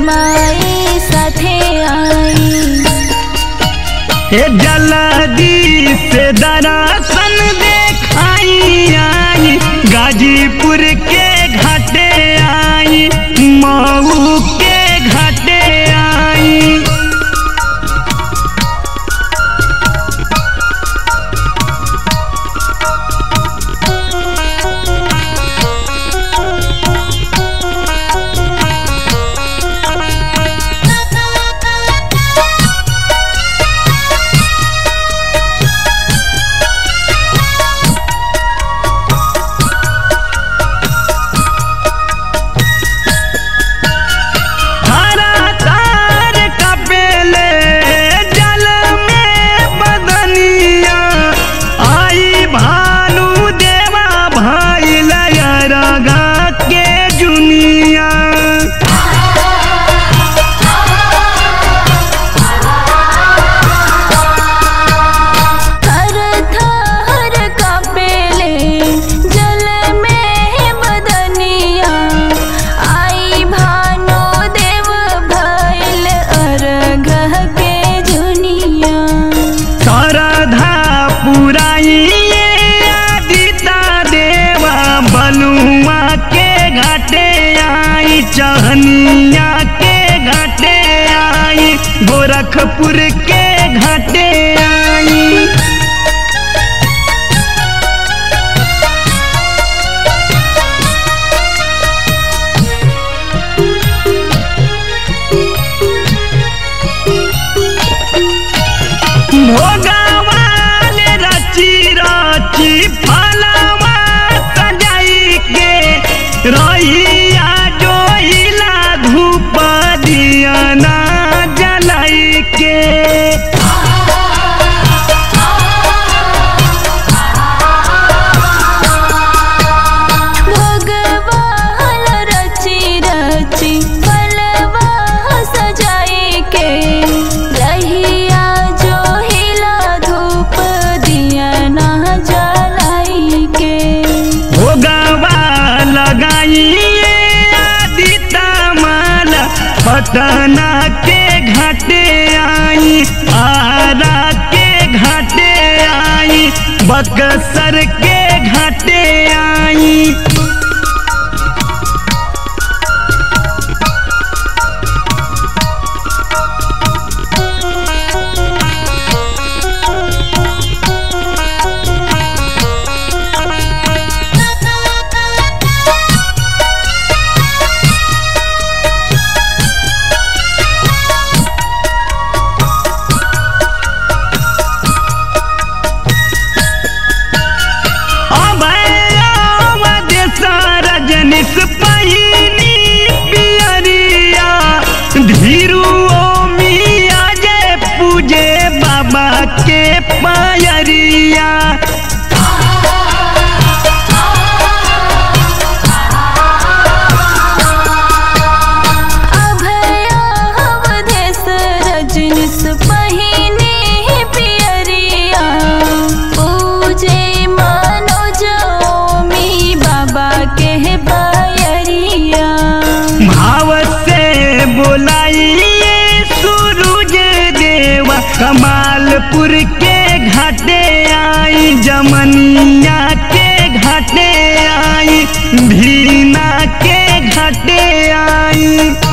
माई साथे आई। जल्दी से दर्शन देखाई आई, गाजीपुर के घाटे आई, मऊ के घाटे आई। चहनिया के घाटे आई, गोरखपुर के घाटे आई। भोगावाल रची रची फलवा सजाई के रही पटना के घाटे आई, आरा के घाटे आई, बक्सर के घाटे आई। धीरू मिया जय पूजे बाबा के पायरिया। अभया अवधेश रजनीश पहिने पियरिया, पूजे मनोज ओमी बाबा के पायरिया। भाव से बोलाइए सूरज देवा, कमालपुर के घाटे आई, जमनिया के घाटे आई, भीना के घाटे आई।